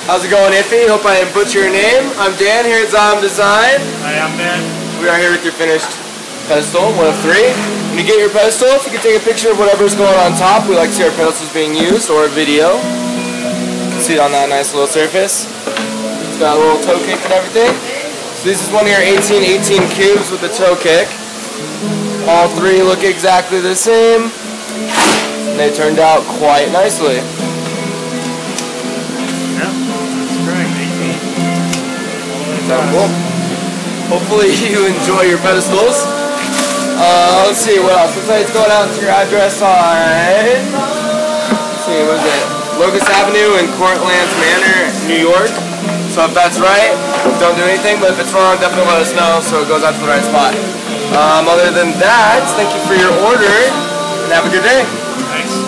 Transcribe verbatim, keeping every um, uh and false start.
How's it going, Iffy? Hope I didn't butcher your name. I'm Dan here at Zom Design. Hi, I'm Ben. We are here with your finished pedestal, one of three. When you get your pedestal, if you can take a picture of whatever's going on top, we like to see our pedestals being used, or a video. You can see it on that nice little surface. It's got a little toe kick and everything. So this is one of your eighteen eighteen cubes with the toe kick. All three look exactly the same, and they turned out quite nicely. Cool. Hopefully you enjoy your pedestals. Uh, let's see what else. Looks like it's going out to your address on, let's see, what is it? Locust Avenue in Cortlands Manor, New York. So if that's right, don't do anything, but if it's wrong, definitely let us know so it goes out to the right spot. Um, other than that, thank you for your order, and have a good day. Thanks.